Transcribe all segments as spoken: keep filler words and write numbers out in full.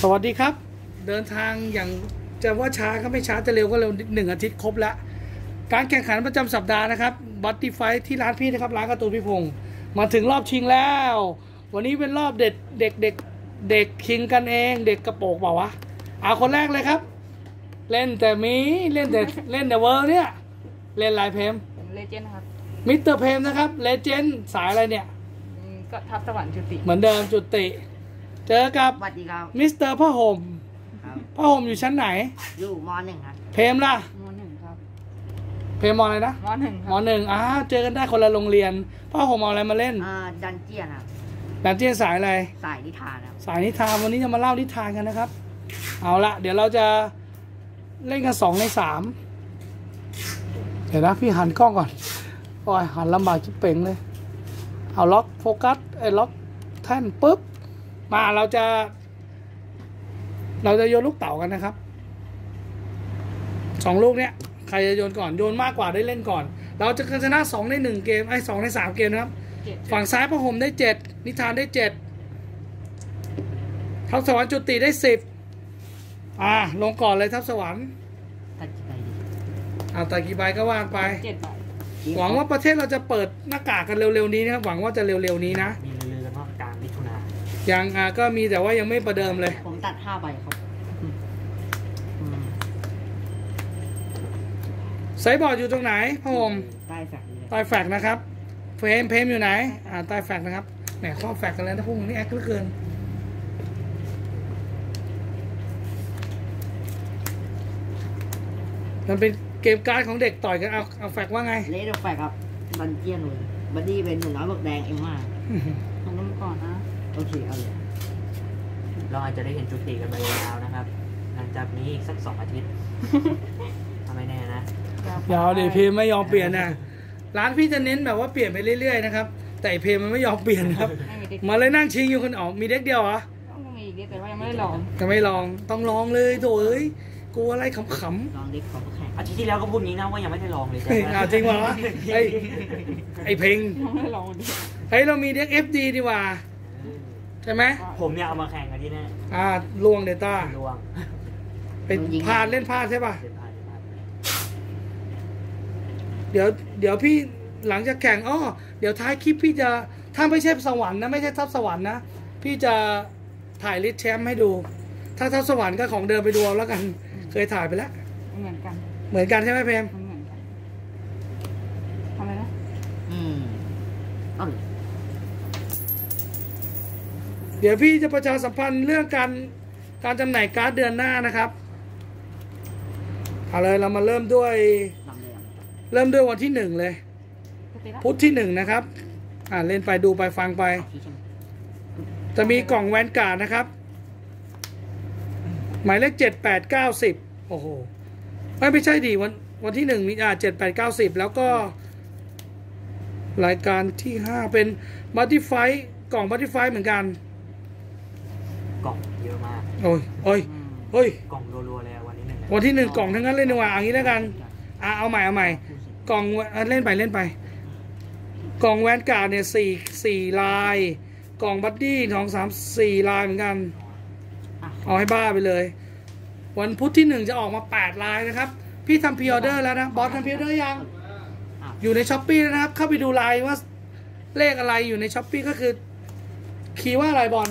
สวัสดีครับเดินทางอย่างจะว่าช้าก็ไม่ช้าจะเร็วก็เร็วหนึ่งอาทิตย์ครบแล้วการแข่งขันประจำสัปดาห์นะครับบัตตี้ไฟท์ที่ร้านพี่นะครับร้านการ์ตูนพี่พงศ์มาถึงรอบชิงแล้ววันนี้เป็นรอบเด็กเด็กเด็กเด็กชิงกันเองเด็กกระโปรงเปล่าวะเอาคนแรกเลยครับเล่นแต่มีเล่นแต่เล่นแต่เวิร์เนี่ยเล่นลายเพมเลเจนด์ครับมิสเตอร์เพมนะครับเลเจนด์สายอะไรเนี่ยก็ทับสวรรค์จุติเหมือนเดิมจุติเจอกับสวัสดีครับมิสเตอร์พ่อห่มพ่อห่มอยู่ชั้นไหนอยู่ม.หนึ่งครับเพมล่ะม.หนึ่งครับเพมม.อะไรนะม.หนึ่งม.หนึ่งอ้าเจอกันได้คนละโรงเรียนพ่อห่มเอาอะไรมาเล่นอ่าดันเจียนครับดันเจียนสายอะไรสายนิทานครับสายนิทานวันนี้จะมาเล่านิทานกันนะครับเอาละเดี๋ยวเราจะเล่นกันสองในสามเดี๋ยวนะพี่หันกล้องก่อนโอ้ยหันลำบากจิ๊บเป่งเลยเอาล็อกโฟกัสไอ้ล็อกแท่นปุ๊บมาเราจะเราจะโยนลูกเต๋ากันนะครับสองลูกเนี้ยใครจะโยนก่อนโยนมากกว่าได้เล่นก่อนเราจะชนะสองในหนึ่งเกมไอ้สองในสามเกมนะครับฝั่งซ้ายพระห่มได้เจ็ดนิทานได้เจ็ดทัพสวรรค์จุติได้สิบอ่าลงก่อนเลยทัพสวรรค์ตัดกี่ใบดีเอาตัดกี่ใบก็ว่างไปเจ็ดใบหวังว่าประเทศเราจะเปิดหน้ากากกันเร็วๆนี้นะครับหวังว่าจะเร็วๆนี้นะมีเรือๆกันว่ากลางมิถุนายังอ่าก็มีแต่ว่ายังไม่ประเดิมเลยผมตัดห้าใบครับไซบอร์ดอยู่ตรงไหนพ่อผมใต้แฟกใต้แฟกนะครับเฟรมเพมอยู่ไหนอ่าใต้แฟกนะครับแหมข้อแฟกกันแล้วนะพวกนี้แอคเหลือเกินมันเป็นเกมการ์ดของเด็กต่อยกันเอาเอาแฟกว่าไงเลดแฟกครับบันเจียนเลยบัดดี้เป็นหนึ่งน้อยบวกแดงเอ็มห้าทำน้ำก่อนนะโอเคเอาเลยเราอาจจะได้เห็นจุติกันไปยาวนะครับหลังจากนี้อีกสักสองอาทิตย์ทำไมแน่นะยาวดิเพมไม่ยอมเปลี่ยนนะร้านพี่จะเน้นแบบว่าเปลี่ยนไปเรื่อยๆนะครับแต่เพมมันไม่ยอมเปลี่ยนครับมาเลยนั่งชิงอยู่คนออกมีเด็กเดียวเหรอต้องมีอีกแต่ว่ายังไม่ได้ลองจะไม่ลองต้องลองเลยโถเอ้ยกูอะไรขำๆลองเด็กของแข่งอาทิตย์ที่แล้วก็พูดงี้นะว่ายังไม่ได้ลองเลยอ่าจริงวะไอไอเพลงยังไม่ได้ลองเฮ้ยเรามีเด็ก เอฟ ดี ดีกว่าใช่ไหมผมเนี่ยเอามาแข่งกันที่นี่อ่าลวงเดต้าลวงเป็นพาดเล่นพาดใช่ป่ะเดี๋ยวเดี๋ยวพี่หลังจากแข่งอ้อเดี๋ยวท้ายคลิปพี่จะถ้าไม่ใช่สวรรค์นะไม่ใช่ทัพสวรรค์นะพี่จะถ่ายลิสต์แชมป์ให้ดูถ้าทัพสวรรค์ก็ของเดิมไปดูแล้วกันเคยถ่ายไปแล้วเหมือนกันเหมือนกันใช่ไหมเพมเหมือนกันทำไมนะอืมเอาเลยเดี๋ยวพี่จะประชาสัมพันธ์เรื่องการการจำหน่ายการ์ดเดือนหน้านะครับเอาเลยเรามาเริ่มด้วยเริ่มด้วยวันที่หนึ่งเลยพุธที่หนึ่งนะครับอ่าเล่นไปดูไปฟังไปจะมีกล่องแวนการ์ดนะครับหมายเลขเจ็ดแปดเก้าสิบโอ้โหไม่ไม่ใช่ดิวันวันที่หนึ่งมีอ่าเจ็ดแปดเก้าสิบแล้วก็รายการที่ห้าเป็นบัตตี้ไฟท์กล่องบัตตี้ไฟท์เหมือนกันกล่องเยอะมากโอ้ยโอ้ยโอ้ยกล่องรัวๆเลยวันที่หนึ่งวันที่หนึ่งกล่องทั้งนั้นเลยนี่ว่าอย่างนี้แล้วกันอ่าเอาใหม่เอาใหม่กล่องเล่นไปเล่นไปกล่องแวนการ์ดเนี่ยสี่สี่ลายกล่องบัตตี้สองสามสี่ลายเหมือนกันเอาให้บ้าไปเลยวันพุธที่หนึ่งจะออกมาแปดลายนะครับพี่ทำพรีออเดอร์แล้วนะบอสทำพรีออเดอร์ยังอยู่ในช้อปปี้นะครับเข้าไปดูลายว่าเลขอะไรอยู่ในช้อปปี้ก็คือคีย์ว่าอะไรบอล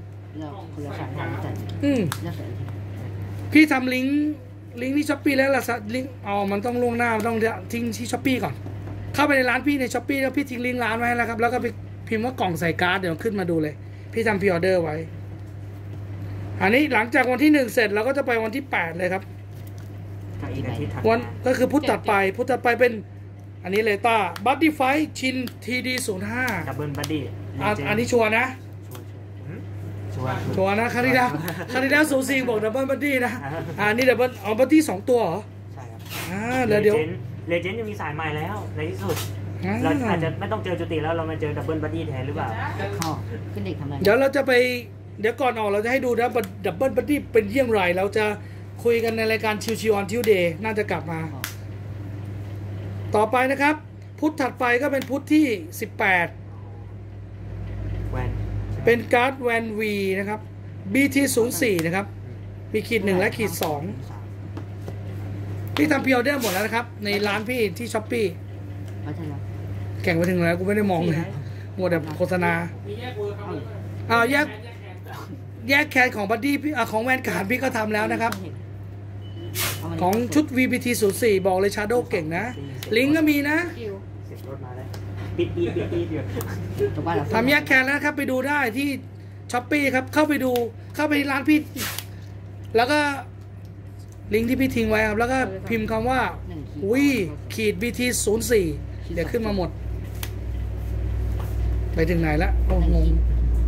อืมพี่ทำลิงก์ลิงก์ที่ช้อปปี้แล้วล่ะลิงก์อ๋อมันต้องล่วงหน้าต้องทิ้งที่ช้อปปี้ก่อนเข้าไปในร้านพี่ในช้อปปี้แล้วพี่ทิ้งลิงก์ร้านไว้แล้วครับแล้วก็ไปพิมพ์ว่ากล่องใส่การ์ดเดี๋ยวขึ้นมาดูเลยพี่ทำพรีออเดอร์ไว้อันนี้หลังจากวันที่หนึ่งเสร็จเราก็จะไปวันที่แปดเลยครับวันก็คือพุธตัดไปพุธตัดไปเป็นอันนี้เลยต้าบัตตี้ไฟท์ชินทีดีศูนย์ห้าดับเบิลบัตตี้อันนี้ชัวร์นะชัวร์ชัวร์นะคาริดาคาริดาสูซีบอกดับเบิลบัตตี้นะอันนี้ดับเบิลอ๋อบัตตี้สองตัวเหรอใช่ครับอ่าแล้วเดี๋ยวเลเจนด์ยังมีสายใหม่แล้วในที่สุดเราอาจจะไม่ต้องเจอจุติแล้วเรามาเจอดับเบิลบัตตี้แทนหรือเปล่าขึ้นเด็กทำไมเดี๋ยวเราจะไปเดี๋ยวก่อนออกเราจะให้ดูนะดับเบิลบัตตี้เป็นเยี่ยงไรเราจะคุยกันในรายการชิวๆออนทิวเดย์น่าจะกลับมาต่อไปนะครับพุธถัดไปก็เป็นพุธที่สิบแปดแวนเป็นการ์ดแวนวีนะครับบี ที ศูนย์ สี่ นะครับ มีขีดหนึ่งและขีดสองพี่ทำพิออเดอร์หมดแล้วนะครับ ในร้านพี่ที่ช้อปปี้ไม่ใช่แล้วแข่งไปถึงแล้วกูไม่ได้มองเลยหมดแต่โฆษณามีแยกเวอร์ครับอ้าวแยกแยกแคนของบัดดี้พี่อ่ะของแวนการ์ดพี่ก็ทำแล้วนะครับเอามาของชุด วี บี ที ศูนย์ สี่ บอกเลยชาโดว์เก่งนะ ลิงก์ก็มีนะกิวเสียงรถมาแล้วปิดปีปิดปีเดียวถูกป่ะเราทำแยกแคนแล้วนะครับ ไปดูได้ที่ช้อปปี้ครับ เข้าไปดูเข้าไปร้านพี่ แล้วก็ลิงก์ที่พี่ทิ้งไว้ครับ แล้วก็พิมพ์คำว่าหนึ่งขีดวีขีด บี ที ศูนย์ สี่ เดี๋ยวขึ้นมาหมด ไปถึงไหนละโอ้งง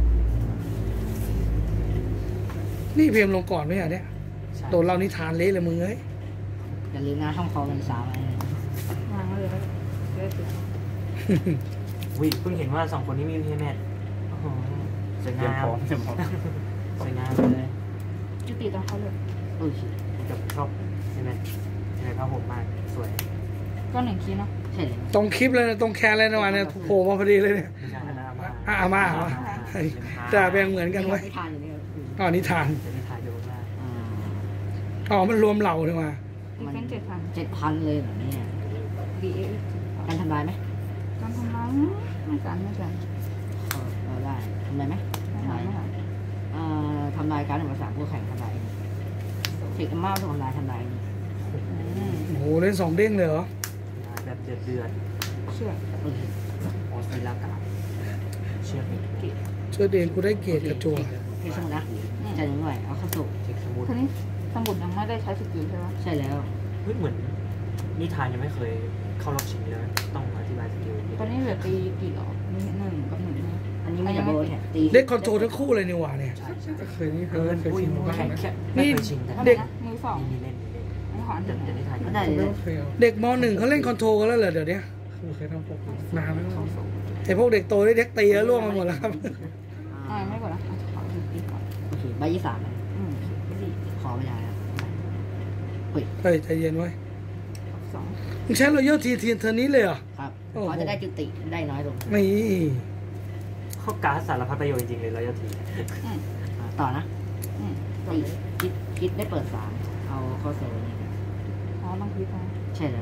นี่เพียมลงก่อนไหมอ่ะเนี่ยโดนเรานิทานเละเลยมึงเอ้ยอย่าลืมนะห้องคอมันสาวไอ้วางไว้เลยแล้วจะได้เสร็จวิเพิ่งเห็นว่าสองคนนี้มีเพย์แมทโอ้โหสวยเตรียงาม มพร้อมเตรียมพร้อมสวยงามเลยจุติตอนเขาเลยโอ้ยกับชอบเพย์แมทในผ้าห่มมากสวยก็หนึ่งคีย์เนาะใช่เลยตรงคลิปเลยนะตรงแคนเลยนะวันเนี่ยโผล่มาพอดีเลยเนี่ยไม่ใช่นะมาอ่ะเอามาเอามาเฮ้ยแต่แบ่งเหมือนกันไว้ยที่ทานอยู่เนี่ยอ๋อนิทานจะมีถ่ายอยู่ข้างล่างอ่าอ๋อมันรวมเหล่าเลยมาดีเฟนเจ็ดพันเจ็ดพันเลยเหรอเนี่ยดีเอการทำลายไหมการทำร้ายไม่กันไม่กันเออเออได้ทำลายไหมไม่หายไม่หายเอ่อทำลายการหนึ่งภาษาผู้แข่งทำลายเทคมาทำลายทำลายนี่อืมโอ้โหเล่นสองเด้งเลยเหรอแบบเดือดเดือดเชื่อโอเคออสเตรเลียกาเชื่อมอีกเกตช่วยเดนกูได้เกียรติกระจัวเทคสมุดนะจะหนึ่งหน่วยเอาเข้าสู่เช็คสมุดคนนี้สมุดยังไม่ได้ใช้สกิลใช่ไหมใช่แล้วเฮ้ยเหมือนนิทานยังไม่เคยเข้ารอบชิงเลยต้องอธิบายสกิลตอนนี้เหลือตีกี่ดอกมีหนึ่งกับหนึ่งนะอันนี้ไม่จะโบนเนี่ยตีเด็กคอนโทรลทั้งคู่เลยนี่หว่าเนี่ยใช่ใช่เคยนี่เคเอย อเคยอุ้ยชิมมาบ้างแค่นะแค่ไม่เคยชิงแต่เด็กมือสองมีเล่นมีเล่นไม่ขออันแต่เดียวแต่นิทานได้เลยเคยเอาเด็กมหนึ่งเขาเล่นคอนโทรลกันแล้วเหรอเดี๋ยวนี้คือเคยทำปกนานแล้วไอพวกเด็กโตได้เด็กตีแล้วล่วงมาหมดแล้วครับอ่าไม่กดนะขอดูตีก่อนโอเคใบยี่สามอืมสี่ขอไม่ได้แล้วเฮ้ยใจเย็นไว้สองมึงใช้รอยัลทีทีเทอร์นี้เลยเหรอครับโอ้โหเขาจะได้จุติได้น้อยลงนี่เขาการดสารพัดประโยชน์จริงๆเลยเราจะทีอืมอ่าต่อนะอืมตีคิดคิดได้เปิดสามเอาเข้าโซ่นี่นะอ๋อต้องพิจารณาใช่แล้ว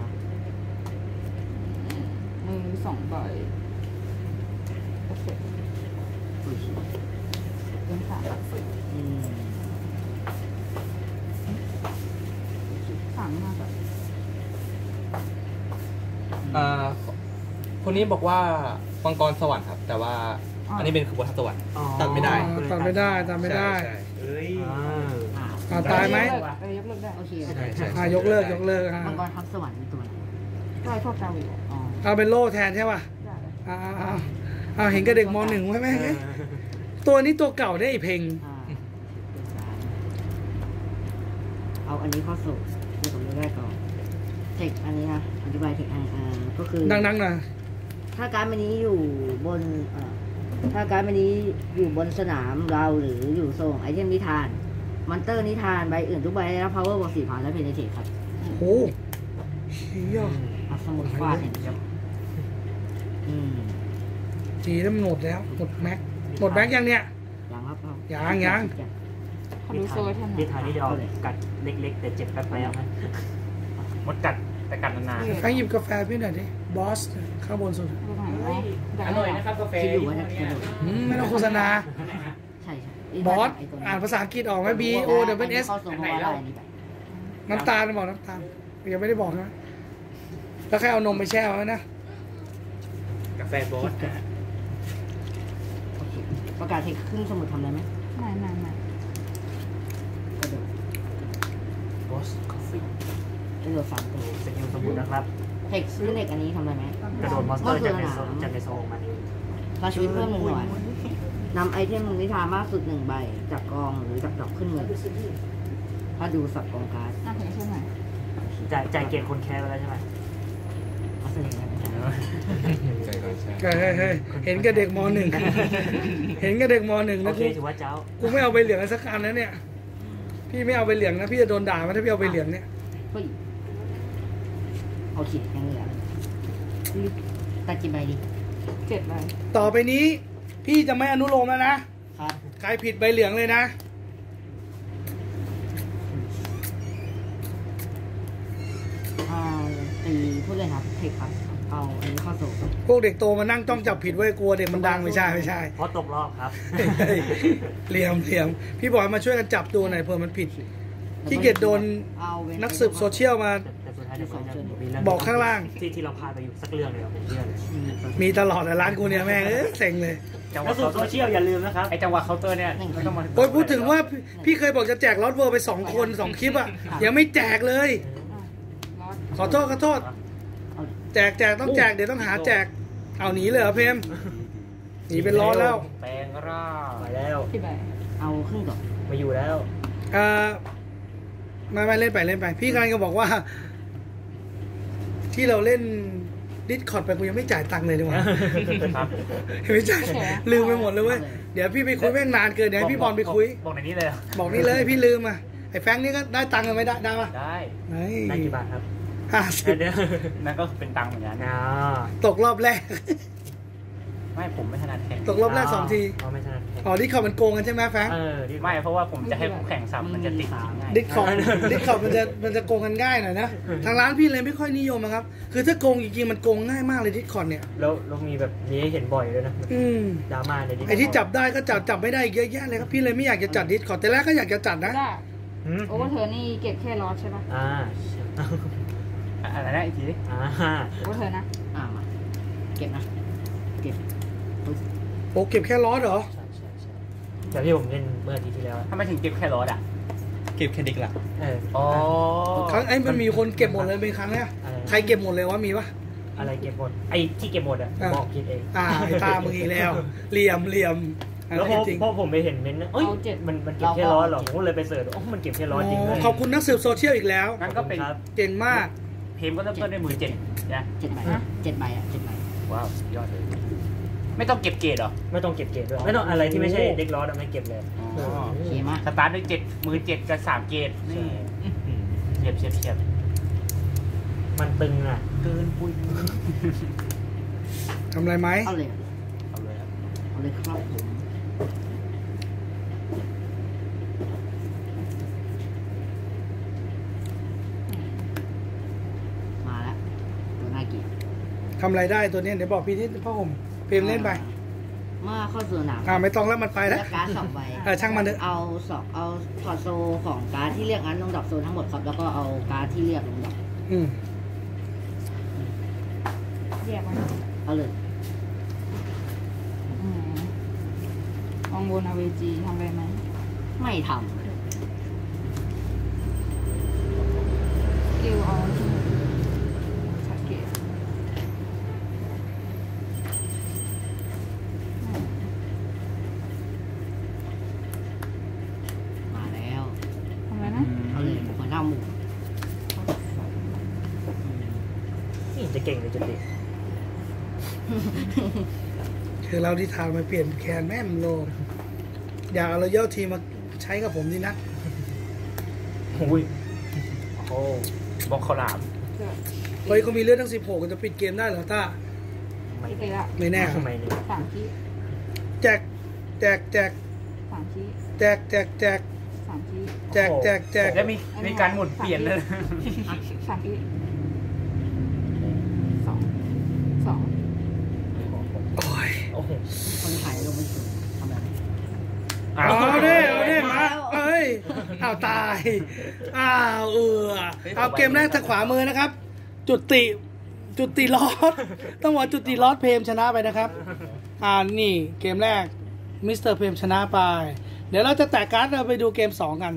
มือสองใบโอเคโอเคเป็นสามอืมสามมากแบบอ่าคนนี้บอกว่ามังกรสวรรค์ครับ แต่ว่าอันนี้เป็นคือวัฏสวรรค์ ตัดไม่ได้ตัดไม่ได้ตัดไม่ได้ใช่เอ้ยอ่าอ่าอ่าตายไหมเออยกเลิกได้โอเคใช่ใช่อ่ายกเลิกยกเลิกอ่ะมังกรทับสวรรค์เป็นตัวไหนได้พวกกาวิอ๋อเอาเป็นโล่แทนใช่ป่ะได้เลยอ่าเอาเอาเห็นกับเด็กมหนึ่งไว้ไหมเอ้ยตัวนี้ตัวเก่าได้ไอเพลงอ่าเป็นสามเอาอันนี้เข้าโซ่เดี๋ยวผมจะได้ก่อนเทคอันนี้นะอธิบายเทคอันอ่าก็คือดังๆหน่อยถ้าการ์ดใบนี้อยู่บนเอ่อถ้าการ์ดใบนี้อยู่บนสนามเราหรืออยู่โซนไอเทมนิทาน มอนเตอร์นิทานใบอื่นทุกใบได้รับ power บวกสี่พันและเพนเทคครับโอ้โหเชี่ยเอาสมุดฟาดเห็นครับอืมจีแล้วมันหมดแล้วหมดแม็กหมดแม็กยังเนี่ยยังครับเอายังยังขอดูโซ่แทนหน่นิอยทานนี่จะเอากัดเล็กๆ แต่เจ็บแป๊บๆไหมมดกัดแต่กัดนานใครหยิบกาแฟพี่หน่อยดิบอสข้างบนสุดดูหน่อยไหมๆอร่อยนะครับกาแฟคิดอยู่ว่าจะกระโดดอืมไม่ต้องโฆษณาใช่ใช่บอสไตัวอ่านภาษาอังกฤษออกไหม B O W S เข้าโซนเพราะว่าได้อันนี้ไปน้ำตาลบอกน้ำตาลยังไม่ได้บอกนะแล้วแค่เอานมไปแช่ไว้นะกาแฟบอสโอเคประกาศเทคครึ่งสมุดทำอะไรไหมไม่ไม่ไม่กระโดดบอสคอฟฟี่กระโดดสามตัวสกิลสมุดนะครับเทคซื้อเด็กอันนี้ทำอะไรไหมกระโดดมอนสเตอร์จากในโซนจากในโซนมานี่พาชีวิตเพิ่มหนึ่งหน่วยนำไอเทมนิทานมากสุดหนึ่งใบจากกองหรือจากดอกขึ้นมือถ้าดูสับกองการ์ดน่าถึงใช่ไหมจ่ายจ่ายเกียรติคนแคร์ไปแล้วใช่ไหมเอาเสน่ห์นะไม่ใช่ใช่ใช่เฮ้ยเฮ้ยเฮ้ยเห็นกับเด็กมหนึ่ง เห็นกับเด็กมหนึ่งโอนะเคกูถือว่าเจ้ากูไม่เอาไปเหลืองสักอันนะเนี่ย พี่ไม่เอาไปเหลืองนะพี่จะโดนด่าไหมถ้าพี่เอาไปเหลืองเนี่ยเฮ้ยโอเคยังเหลือตัดกี่ใบดีเจ็ดใบต่อไปนี้ พี่จะไม่อนุโลมแล้วนะครับ ใครผิดใบเหลืองเลยนะเอาตีผู้เล่นครับเทคครับเอาอันนี้เข้าสู่พวกเด็กโตมานั่งจ้องจับผิดไว้กลัวเด็กมันดังไม่ใช่ไม่ใช่เพราะตกรอบครับเหลี่ยมเหลี่ยมพี่บอยมาช่วยกันจับตัวหน่อยเผื่อมันผิดที่เกียจโดนเอาเว้นนักสืบโซเชียลมาแต่สุดท้ายเดี๋ยวผมจะมีเรื่องบอกข้างล่างที่ที่เราพลาดไปอยู่สักเรื่องเลยผมเชื่อเลยมีตลอดอะร้านกูเนี่ยแม่งเอ้ยเซ็งเลยจังหแล้ววะสู่เคาน์โซเตอร์เชียลอย่าลืมนะครับไอจังหวะเคาน์เตอร์เนี่ยไม่ต้องมาโอ้ยพูดถึงว่าพี่เคยบอกจะแจกลอตเวอร์ไปสองคนสองคลิปอะยังไม่แจกเลย ขอโทษขอโทษ แจกแจกต้องแจกเดี๋ยวต้องหาแจกเอาหนีเลยเหรอเพมหนีเป็นร้อนแล้วแปลงร่างไปแล้วที่ใบเอาครึ่งก่อนมาอยู่แล้วอ่าไม่ไม่เล่นไปเล่นไป พี่กำลังจะบอกว่า ที่เราเล่นดิสคอร์ดไปกูยังไม่จ่ายตังค์เลยดีกว่าครับไม่จ่ายลืมไปหมดเลยเว้ยเดี๋ยวพี่ไปคุยแม่งนานเกินเดี๋ยวให้พี่บอลไปคุยบอกในนี้เลยเหรอบอกนี่เลยพี่ลืมอ่ะไอ้แฟงนี่ก็ได้ตังค์กันไม่ได้ได้ปะได้ไอ้ได้กี่บาทครับห้าสิบเดี๋ยวนั่นก็เป็นตังค์เหมือนกันนะตกรอบแรกไม่ผมไม่ถนัดแข่งตกรอบแรกสองทีเอาไม่ถนัดแข่งอ๋อดิสคอร์ดมันโกงกันใช่ไหมแฟงเออดีไม่เพราะว่าผมจะให้คู่แข่งซ้ำมันจะติดง่ายดิสคอร์ดดิสคอร์ดมันจะมันจะโกงกันง่ายหน่อยนะทางร้านพี่เลยไม่ค่อยนิยมอะครับคือถ้าโกงจริงๆมันโกงง่ายมากเลยดิสคอร์ดเนี่ยแล้วเรามีแบบนี้ให้เห็นบ่อยด้วยนะอืมดราม่าในนี้ไอ้ที่จับได้ก็จับจับไม่ได้อีกเยอะแยะเลยครับพี่เลยไม่อยากจะจัดดิสคอร์ดแต่แรกก็อยากจะจัดนะได้หืมโอเวอร์เทิร์นนี่เก็บแค่ลอสใช่ปะอ่าอะไรนะอีกทีดิอ่าโอเวอร์เทิร์นนะอ่ามาเก็บนะเก็บโอ้เก็บแค่ล้อเหรอใช่ใช่ใช่แต่ที่ผมเล่นเมื่ออาทิตย์ที่แล้วอะทำไมถึงเก็บแค่รถอ่ะเก็บแค่ดิกละเอออ๋อครั้งไอ้มันมีคนเก็บหมดเลยเป็นครั้งเนี้ยอะไรใครเก็บหมดเลยวะมีปะอะไรเก็บหมดไอ้ที่เก็บหมดอ่ะอ่าบอกคิดเองอ่าไอ้ตามึงอีกแล้วเหลี่ยมเหลี่ยมอ่ะแล้วพอจริงพอผมไปเห็นเม้นต์นะเอ้ยมันมันเก็บแค่ร้อยหรอผมก็เลยไปเสิร์ชโอ้มันเก็บแค่ร้อยจริงเลยๆขอบคุณนักสืบโซเชียลอีกแล้วงั้นก็เป็นครับเก่งมากเพมก็เริ่มต้นด้วยมือเจ็ดนะเจ็ดใบเจ็ดใบอ่ะเจ็ดใบว้าวสุดยอดเลย ไม่ต้องเก็บเกรดเหรอไม่ต้องเก็บเกรดด้วยไม่ต้องอะไรที่ไม่ใช่เด็กร้อนอะไม่เก็บเลยอ๋อโอเคมากสตาร์ทด้วยเจ็ดมือเจ็ดกับสามเกรดนี่เฉียบเฉียบเฉียบมันตึงอ่ะเกินปุยทำอะไรไหมเอาเลยเอาเลยครับเอาเลยครับผมมาแล้วตัวน่าเกลียดทำอะไรได้ตัวเนี้ยเดี๋ยวบอกพี่ที่พ่อผมเพมเล่นไปเมื่อเข้าสู่สนามอ่าไม่ต้องแล้วมันไปแล้วเลือกการ์ดสองใบเออช่างมันเถอะเอาสองเอาถอดโซของการ์ดที่เรียกงั้นลงดอกโซทั้งหมดครับ แล้วก็เอาการ์ดที่เรียกลงดอกอืมแยกไว้เอาเลยอืมมองบนอเวจีทำอะไรไหมไม่ทสกิลเอาที่ชัดเกตำมาแล้วทำอะไรนะเอาเลยหัวหน้าหมูนี่จะเก่งเลยจุดนี้คือเราที่ทางมาเปลี่ยนแคนแม่มโลงอยากเอาเราเย่อทีมมาใช้กับผมดีนะโอ้ยโอ้บอกข้าวหลามเกิดเฮ้ยเขามีเลือดทั้งสิบหกจะปิดเกมได้เหรอต้าไม่ไม่ตีละไม่แน่ทำไมเนี่ยสามชี้แจกแจกแจกสามชี้แจกแจกแจกสามชี้แจกแจกแจกแล้วมีมีการหมุนเปลี่ยนเลยสามชี้สองสองโอ้ยโอ้โหคนถ่ายลงไปสุดทำแบบนี้เอาเด้เอาเด้มาเอ้ยเอาตายอ้าวเออเอาเกมแรกทางขวามือนะครับ จุติจุติลอสต้องบอกจุติลอสเพมชนะไปนะครับอ่านี่เกมแรกมิสเตอร์เพมชนะไป เดี๋ยวเราจะแตกการ์ดเราไปดูเกมสองกัน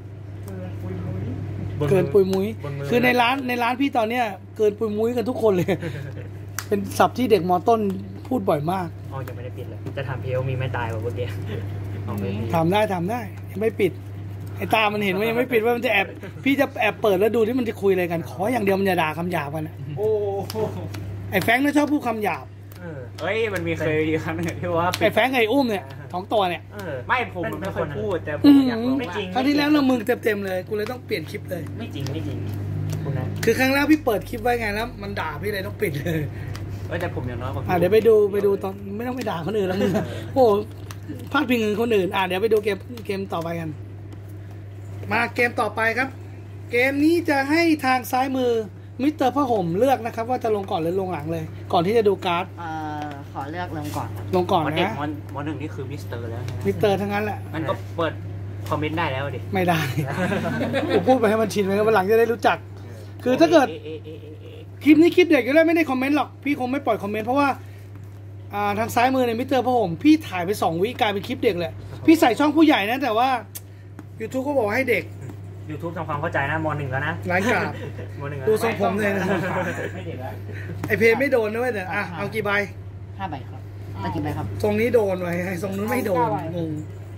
เกินปุยมุ้ยบมืคือในร้านในร้านพี่ตอนเนี้ยเกินปุยมุ้ยกันทุกคนเลย เป็นศัพท์ที่เด็กมอต้นพูดบ่อยมากอ๋อยังไม่ได้ปิดเลยจะถามพีเอลมีไม่ตายแบบเมื่อกี้เอาไม่มีทำได้ทำได้ยังไม่ปิดไอ้ตามันเห็นว่ายังไม่ปิดว่ามันจะแอบพี่จะแอบเปิดแล้วดูที่มันจะคุยอะไรกัน ขออย่างเดียวมันอย่าด่าคำหยาบกันอะโอ้ไอ้แฟรงค์น่ะชอบพูดคำหยาบเออเอ้ยมันมีเคยอยู่ครั้งหนึงที่ว่าไอ้แฟรงค์ไอ้อุ้มเนี่ยท้องตัวเนี่ยเออไม่ผมมันไม่ค่อยพูดแต่ผอืมมอยากรู้ไม่จริงครั้งที่แล้วเรามึงเต็มๆเลยกูเลยต้องเปลี่ยนคลิปเลยไม่จริงไม่จริงคุณนะคือครั้งแรกพี่เปิดคลิปไว้ไงแล้วมันด่าพี่เลยต้องปิดเลยเอ้ยแต่ผมอย่างน้อยกว่าอ่ะเดี๋ยวไปดูไปดูตอนไม่ต้องไปด่าคนอื่นแล้วมึงโอ้พลาดพิงคนอื่นอ่ะเดี๋ยวไปดูเกมเกมต่อไปกัน มาเกมต่อไปครับ เกมนี้จะให้ทางซ้ายมือมิสเตอร์ผ้าห่มเลือกนะครับว่าจะลงก่อนหรือลงหลังเลย ก่อนที่จะดูการ์ดเอ่อขอเลือกลงก่อนครับลงก่อนมอเด็กนะมอนมอนหนึ่งนี่คือมิสเตอร์แล้วใช่ไหมมิสเตอร์ทั้งนั้นแหละมันก็เปิดคอมเมนต์ได้แล้วดิไม่ได้ ผมพูดไปให้มันชินไปวันหลังจะได้รู้จัก คือถ้าเกิดเอะเอะเอะเอะเอะคลิปนี้คลิปเด็กอยู่แล้วไม่ได้คอมเมนต์หรอกพี่คงไม่ปล่อยคอมเมนต์เพราะว่าอ่าทางซ้ายมือในมิสเตอร์ผ้าห่มพี่ถ่ายไปสองวิกลายเป็นคลิปเด็กเลยพี่ใส่ช่องผู้ใหญ่นะแต่ว่า YouTube ก็บอกให้เด็ก YouTube ทำความเข้าใจนะมหนึ่งแล้วนะร้ายกาจมหนึ่งแล้วดูทรงผมเลยนะไม่เด็กแล้วไอเพนไม่โดนนะเว้ยแต่อ่ะเอากี่ใบห้าใบครับตะกี่ใบครับทรงนี้โดนไว้ไอ้ทรงนู้นไม่โดนงง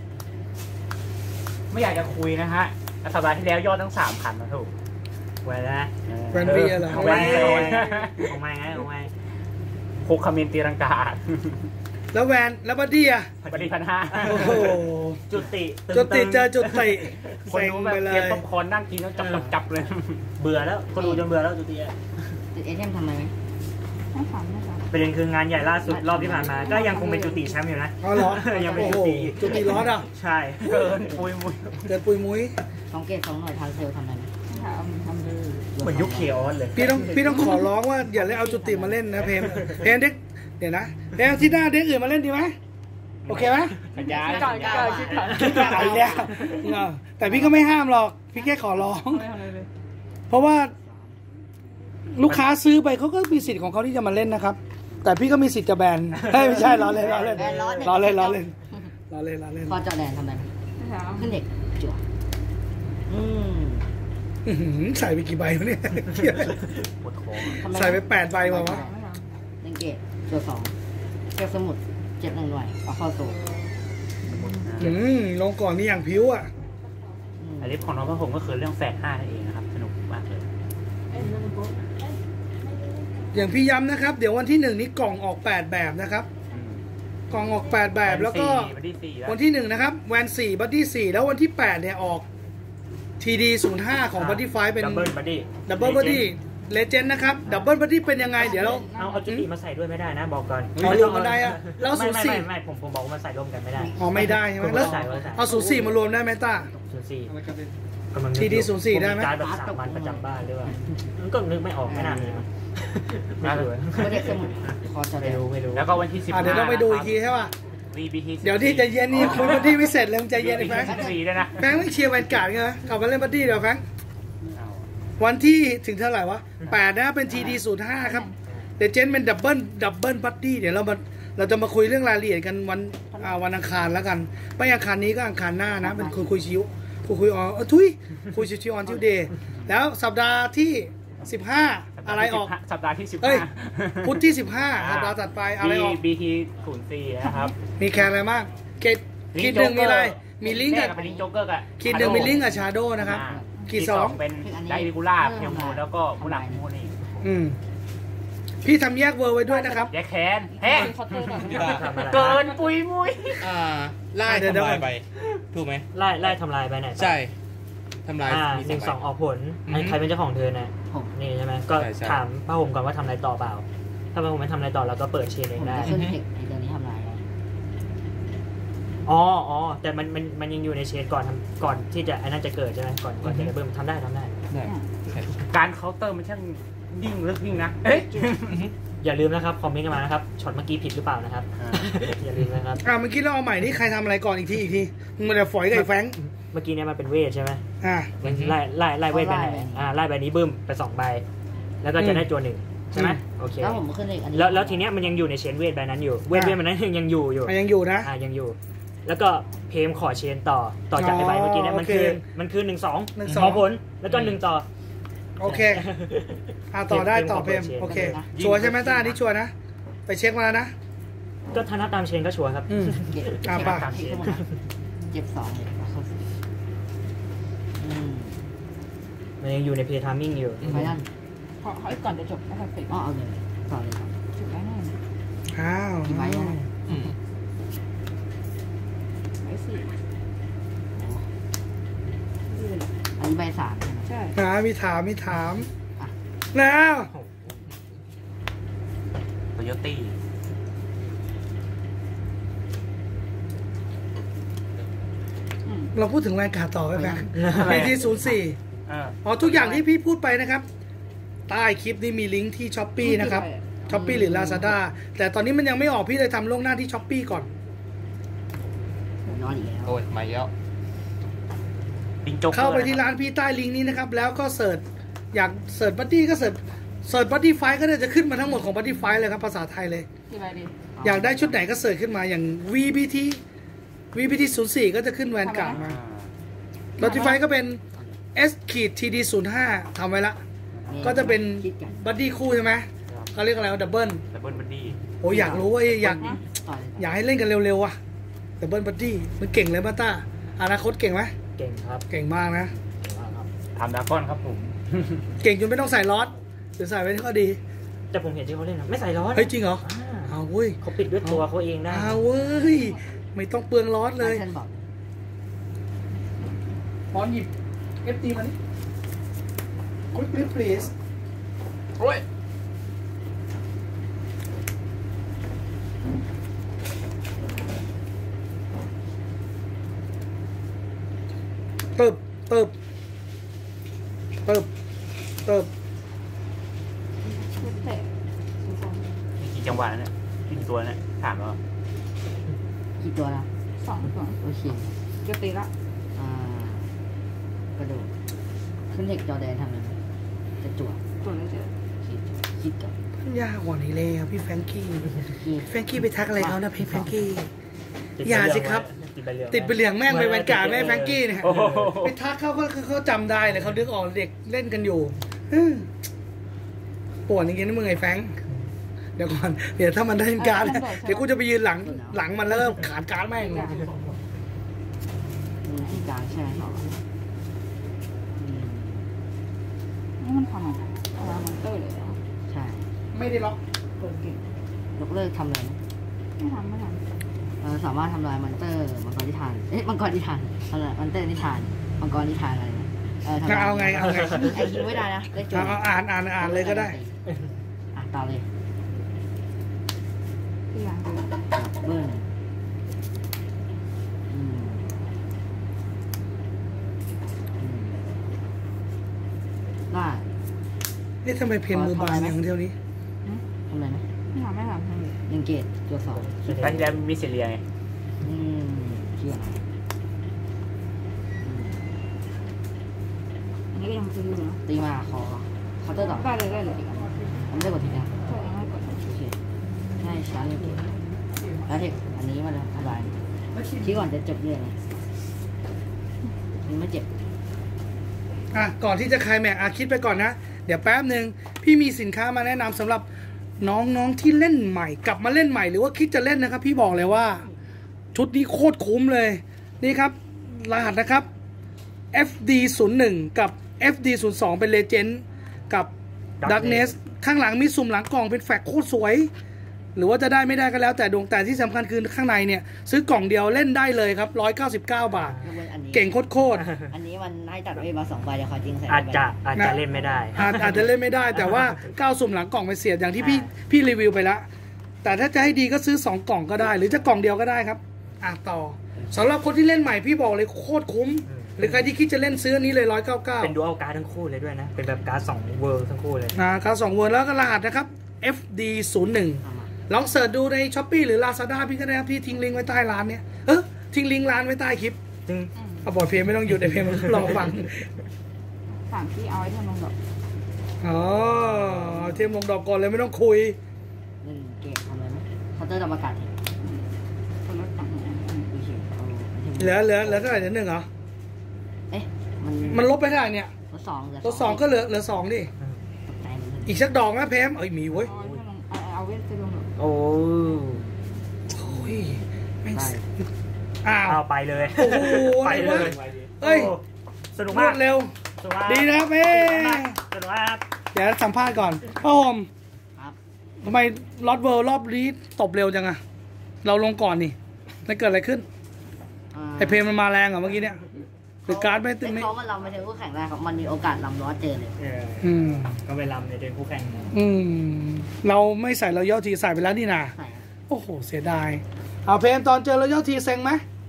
ไม่อยากจะคุยนะฮะสัปดาห์ที่แล้วยอดตั้งสามพันนะถูกไว้นะแบรนด์เบียร์เหรอของไม่ของไม่ไงของไม่หกคอมเมนต์ตีรังกาแล้วแวนแล้วบัดดี้อ่ะปฏิพันห้าโอ้โหจุติจุดติดเจอจุดติคนเซ็งดูแบไปบเลเตรียมยป๊อปคอร์นนั่งกินแล้วจับจับจับเลย เบื่อแล้วคนดูจนเบื่อแล้วจุติอะติดเอเทมทำไมไหมไม่ฝันไม่ฝันประเด็นคืองานใหญ่ล่าสุดรอบที่ผ่านมา ก็ยังคงเป็นจุติแชมป์อยู่นะอ๋อเหรอยังเป็นโอ้จุโหติจุดติร้อนอ่ะใช่เกินปุยมุยเกิดปุยมุ้ยสองเกตสองหน่วยทางเซลทำไมไหมทำทำเลยเหมือนยุคเคออสเลยพี่ต้องพี่ต้องขอร้องว่าอย่าเล่นเอาจุดติมาเล่นนะเพนเพนเด็กเดี๋ยวนะเดี๋ยวที่หน้าเด็กอื่นมาเล่นดีไหมโอเคไหมสัญญาคิดก่อนคิดก่อนคิดก่อนคิดแบบอีกแล้วเออแต่พี่ก็ไม่ห้ามหรอก พี่แค่ขอร้องไม่ทำอะไรเลยเพราะว่าลูกค้าซื้อไปเขาก็มีสิทธิ์ของเขาที่จะมาเล่นนะครับ แต่พี่ก็มีสิทธิ์จะแบนเฮ้ยไม่ใช่ล้อเล่นล้อเล่นล้อเล่นล้อเล่นล้อเล่นล้อเล่นพอเจาะแดนทำไมไหมไม่ถามขึ้นเด็กจั่วอืมอื้อหือใส่ไปกี่ใบวะเนี่ยปวดคอทำไมใส่ไปแปดใบมาวะไม่ถามเล่นเกตจั่วสองเก็บสมุดเจ็ดหนึ่งหน่วยเอาเข้าสู่อืมลงก่อนนี่อย่างผิวอ่ะอืมอันนี้ของน้องพระผมก็คือเรื่องแฝดห้านั่นเองนะครับ สนุกมากเลยอย่างพี่ย้ำนะครับ เดี๋ยววันที่หนึ่งนี้กล่องออกแปดแบบนะครับ กล่องออกแปดแบบแล้วก็วันที่สี่แล้ววันที่หนึ่งนะครับแวนสี่บัดดี้สี่แล้ววันที่แปดเนี่ยออกทีดีศูนย์ห้าของบัดดี้ไฟเป็นดับเบิลบัดดี้ดับเบิลบัดดี้เลเจนด์นะครับดับเบิลบัดดี้เป็นยังไงเดี๋ยวเราเอาเอาจุติมาใส่ด้วยไม่ได้นะบอกก่อนอ๋อรวมกันได้อะแล้วไม่ศูนย์ไม่สี่ไม่ไม่ผมผมบอกว่ามาใส่ร่วมกันไม่ได้อ๋อไม่ได้ใช่ไหมแล้วใส่ไว้ใส่เอาศูนย์สี่มารวมได้ไหมต้าศูนย์สี่ทีดีศูนย์สี่ได้ไหมการดแบบสามัญประจำบ้านหรือเปล่ามันก็นึกไม่ออกไม่น่ามีมั้งไม่รู้ไม่ได้สมุดพอเจาะแดไม่นรู้ไม่รู้แล้วก็วันที่สิบอ่ะเดี๋ยวต้องไปดูอีกทีใช่ป่ะวีบีทีเดี๋ยวที่ใจเย็นนี่คุยบัดดี้ไม่เสร็จเลยมึงใจเย็นไอ้แฟรงค์สิบสี่ด้วยนะแฟรงค์ไม่เชียร์แวนการ์ดไงนะกลับมาเล่นบัดดี้เดี๋ยวแฟรงค์วันที่ถึงเท่าไหร่วะแปดนะเป็นทีดีศูนย์ห้าครับเดเจนเป็นดับเบิลดับเบิลบัดดี้เดี๋ยวเรามาเราจะมาคุยเรื่องรายละเอียดกันวันอ่าวันอังคารแล้วกันไม่อังคารนี้ก็อังคารหน้านะเป็นคุยคุยชิวคุยคุยออนเออทุยคุยชิวชิวออนทิวเดย์แล้วสัปดาห์ที่สิบห้าอะไรออกสัปดาห์ที่สิบเอ้ยห้าพุธที่สิบห้าสัปดาห์ถัดไปอะไรออกบีทีศูนย์สี่นะครับมีแคนอะไรบ้างเกตขีดหนึ่งมีอะไรมีลิงก์กับเป็นลิงก์โจ๊กเกอร์กับขีดหนึ่งมีลิงก์กับชาโดนะครับอ่าขีดสองเป็นไดริคูล่าเพียงโมแล้วก็ผู้หลักมูนี่อืมพี่ทำแยกเวอร์ไว้ด้วยนะครับแยกแคนแห้งขอโทษก่อนเกินปุยมุยอ่าไล่เดี๋ยวเดี๋ยวทำลายไปถูกไหมไล่ไล่ทำลายไปไหนใช่ทำลายอ่ามีหนึ่งสองใบออกผลอืมอันใครเป็นเจ้าของเธอนะผมนี่ใช่ไหมก็ใช่ใช่ถามป้าผมก่อนว่าทำอะไรต่อเปล่า ถ้าป้าผมไม่ทำอะไรต่อเราก็เปิดเชนเอผงมได้จะขึ้นเทคไอ้ตัวนี้ทำลายไว้อ๋ออ๋อแต่มันมันมันยังอยู่ในเชนก่อนทำก่อนที่จะไอ้นั่นจะเกิดใช่ไหมก่อนก่อนจะได้เบิ่มทำได้ทำได้ได้ใช่การเคาน์เตอร์มันช่างยิ่งลึกยิ่งนะเอ๊ะอย่าลืมนะครับคอมเมนต์กันมานะครับช็อตเมื่อกี้ผิดหรือเปล่านะครับ อย่าลืมนะครับอ่าเมื่อกี้เราเอาใหม่นี่ใครทำอะไรก่อนอีกทีอีกทีมึงมาแต่ฝอยกับไอ้แฟรงค์เมื่อกี้เนี่ยมันเป็นเวทใช่ไหมอ่ามันไล่ไล่ไล่เวทไปไหนอ่าไล่ใบนี้บึ้มไปสองใบ แล้วก็จะได้ตัวหนึ่งใช่ไหมโอเคแล้วผมขึ้นเทคอันนี้แล้วแล้วทีเนี้ยมันยังอยู่ในเชนเวทใบนั้นอยู่ เวทเวทมันนั้นยังอยู่อยู่อ่ะยังอยู่นะอ่ายังอยู่ แล้วก็เพมขอเชนต่อต่อจากไอ้ใบเมื่อกี้เนี่ยมันคือโอเคมันคือหนึ่งสองหนึ่งสองขอผลแล้วก็หนึ่งต่อโอเคอ่าต่อได้ต่อเพมโอเคชัวร์ใช่ไหมต้าอันนี่ชัวร์นะไปเช็คมาแล้วนะก็ถ้านับตามเชนก็ชัวร์ครับอืมเก็บอ่ะเก็บป่ะตามเทคทั้งหมดนะเจ็บสองเลยเอาเข้าสู่อืมมันยังอยู่ในเพย์ทามมิ่งอยู่ไปนั่นขอขออีกก่อนจะจบนะครับเฟกอ๋อเอาเลยต่อเลยครับจบแล้วแน่อ้าวกี่ใบอะอืมไว้สี่นี่เลยเหรออันนี้ใบสามใช่ไหมใช่นะมีถามมีถามอ่ะแล้วโตโยตี้อืมเราพูดถึงแวนการ์ดต่อไปแฟรงค์อะไรพีทีศูนย์สี่เอออ๋อทุกอย่างที่พี่พูดไปนะครับใต้คลิปนี้มีลิงก์ที่ช้อปปี้นะครับช้อปปี้หรือ Lazada แต่ตอนนี้มันยังไม่ออกพี่เลยทำล่วงหน้าที่ช้อปปี้ก่อนนอนอีกแล้วโอ้ยมาแล้วลิงโจ๊กเข้าไปที่ร้านพี่ใต้ลิงก์นี้นะครับแล้วก็เสิร์ชอยากเสิร์ชบัดดี้ก็เสิร์ชเสิร์ชบัดดี้ไฟก็จะขึ้นมาทั้งหมดของบัดดี้ไฟเลยครับภาษาไทยเลยกี่ใบดีอยากได้ชุดไหนก็เสิร์ชขึ้นมาอย่าง วี บี ที วี บี ที ศูนย์สี่ ก็จะขึ้นแวนการ์ดมาบัดดี้ไฟก็เป็น S ขีด ที ดี ศูนย์ห้า ทำไว้ละก็จะเป็นคิดกันบัดดี้คู่ใช่ไหมเขาเรียกอะไรว่าดับเบิลดับเบิลบัดดี้โอ้ยอยากรู้ว่าอยากต่อเลยอยากให้เล่นกันเร็วๆอ่ะดับเบิลบัดดี้มันเก่งเลยมาต้าอนาคตเก่งไหมเก่งครับเก่งมากนะเก่งมากครับทำดราก้อนครับผมเก่งจนไม่ต้องใส่ล็อตหรือใส่ไว้ก็ดีแต่ผมเห็นที่เขาเล่นนะไม่ใส่ร้อนเฮ้ยจริงเหรออ่าเอาเว้ยเขาปิดด้วยตัวเขาเองได้เอาเว้ยไม่ต้องเปลืองล็อตเลยท่านบอกบอลหยิบเอฟตีมานี่ quickly please โอ้ยเติบเติบเติบเติบชุดเตะสุดมีกี่จังหวะเนี่ยกี่ตัวเนี่ยถามแล้วกี่ตัวละสองสองโอเคจะตีละอ่ากระโดดขึ้นเทคจอแดนทำยังไงจะจั่วตัวนี้เจอคิดคิดก่อนยากกว่านี้เลยอะพี่แฟรงกี้คิดแฟรงกี้ไปทักอะไรเขานะพี่แฟรงกี้ติดอย่าใเหลืงสิครับติดใบเหลืองติดไปเหลืองแม่งไปแวนการ์ดแม่แฟรงกี้เนี่ยโอ้โหไปทักเขาเขาเขาจำได้เลยเขาดึกออกเด็กเล่นกันอยู่อืมปวดอย่างงี้นะมึงไอ้แฟรงค์เดี๋ยวก่อนเดี๋ยวถ้ามันได้การ์ดเดี๋ยวกูจะไปยืนหลังหลังมันแล้วก็ขาดการ์ดแม่งมีที่กลางใช่ไหมอืมนี่มันทำอะไรอะไรมอนเตอร์เลยเหรอใช่ไม่ได้ล็อกเปิดเก่งยกเลิกทำเลยไม่ทำไม่ทเราสามารถทำลายมอนเตอร์มังกรนิทานเอ๊ะมังกรนิทานทำลายมอนเตอร์นิทานมังกรนิทานอะไรนะเออทำลายเอาไงเอาไงไอ้ทิ้งไม่ได้นะได้จุดเอาเอาอ่านอ่านอ่านเลยก็ได้อ่ะต่อเลยำที่อย่างเดียวเบอร์หนึ่งอืมอืมได้นี่ทำไมเพลงมือบานอย่างเดียวนี้ทำอะไรนะไม่ทำไม่ทำทำเลยยังเกตตัวสองตอนที่แล้วมีเซเรียไงอืมเชื่ออะไรอันนี้ก็ยังซื้ออยู่นะตีมาคอเคาน์เตอร์ต่อได้เลยได้เลยมันไม่ได้กดทีนะใช่ยังไม่กดโอเคให้ช้ายังเกตแล้วเทคอันนี้มาทำลายที่ก่อนจะจบเรื่องนะมันไม่เจ็บอ่ะก่อนที่จะคลายแม็กอ่ะคิดไปก่อนนะ เดี๋ยวแป๊บหนึ่งพี่มีสินค้ามาแนะนำสำหรับน้องๆที่เล่นใหม่ กลับมาเล่นใหม่หรือว่าคิดจะเล่นนะครับ พี่บอกเลยว่า ชุดนี้โคตรคุ้มเลย นี่ครับ รหัสนะครับ เอฟ ดี ศูนย์หนึ่ง กับ เอฟ ดี ศูนย์สอง เป็นเลเจนด์กับ Darkness ข้างหลังมีสุ่มหลังกล่องเป็นแฟกโคตรสวย หรือว่าจะได้ไม่ได้ก็แล้วแต่ดวงแต่ที่สำคัญคือข้างในเนี่ย ซื้อกล่องเดียวเล่นได้เลยครับหนึ่งร้อยเก้าสิบเก้าบาทยกเว้นอันนี้เก่งโคตรอันนี้มันให้ตัดไว้มาสองใบเดี๋ยวขอจริงใส่อาจไปจะอาจจะเล่นไม่ได้ๆอาจอาจจะเล่นไม่ได้แต่ว่าก้าวสุ่มหลังกล่องไปเสียดอย่างที่พี่พี่รีวิวไปแล้ว แต่ถ้าจะให้ดีก็ซื้อสองกล่องก็ได้ หรือจะกล่องเดียวก็ได้ครับอ่ะต่อสำหรับคนที่เล่นใหม่พี่บอกเลยโคตรคุ้ม หรือใครที่คิดจะเล่นซื้ออันนี้เลยร้อยเก้าเก้าเป็นดูอัลการ์ดทั้งคู่เลยด้วยนะ เป็นแบบการ์ดสองเวิร์ทั้งคู่เลยนะครับสองเวอร์แล้วก็รหัสนะครับ เอฟ ดี ศูนย์หนึ่งเอามาลองเสิร์ชดูใน Shopee หรือ Lazada พี่ก็ได้ครับพี่ทิ้งลิงก์ไว้ใต้ร้านเนี่ยเออทิ้งลิงก์ร้านไว้ใต้คลิปซึ่งเอาบอดเพลงไม่ต้องหยุดไอเพลงมันรอฟังสามที่เอาไว้ทำลงดอกอ๋อเทียมลงดอกก่อนเลยไม่ต้องคุยหนึ่งเกตทำอะไรไหมเคาน์เตอร์ดับอากาศเห็นคนละฝั่งเนี่ยดูเฉยเอาอันที่เหลือเหลือเหลือเท่าไหร่เหลือหนึ่งเหรอเอ๊ะมันมันลบไปเท่าไหร่เนี่ยตัวสองเหลือตัวสองก็เหลือเหลือสองดิตกใจมันอีกสักดอกนะเพมเอ้ยมีเว้ยเอาไว้ทำลงเอาเอาไว้ทำลงดอกโอ้โอ้ยแม่งอ้าวเอาไปเลยโอ้โหไปเลยเอ้ยโสนุกรมาว กดเร็วสนุกมากดีนะครับเอ้สนุกมากครับเดี๋ยวสัมภาษณ์ก่อนพ่อโฮมครับทำไมลอตเวิร์รอบนี้ตบเร็วจังอะเราลงก่อนนี่แล้วเกิดอะไรขึ้นอ่าไอเพลงมันมาแรงเหรอเมื่อกี้เนี่ยหรือการ์ดไม่ตึงไม่เขาว่าเราไม่ใช่คู่แข่งแรกครับมันมีโอกาสลำล้อเจอเลยเอออืมก็ไปรำในเดือนคู่แข่งอืมเราไม่ใส่เราย่อทีใส่ไปแล้วนี่นาใส่โอ้โหเสียดายเอาเพลงตอนเจอเราย่อทีเซ็งไหม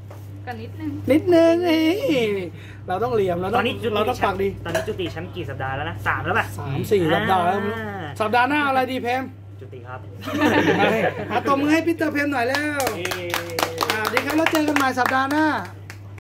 กันนิดนึงนิดนึงเอ้ยเราต้องเหลี่ยมเราตต้ออน งนี้จุเราติต้องแชปาม กป์ดีตอนนี้จุติแชมป์กี่สัปดาห์แล้วนะสามแล้วป่ะสามสี่สัปดาห์แล้วอ่าสัปดาห์หน้าเอาอะไรดีเพมจุติครับเอาตบมือให้พีเตอร์เพมหน่อยแล้วเย้อ่าดีครับแล้วเจอกันใหม่สัปดาห์หน้าค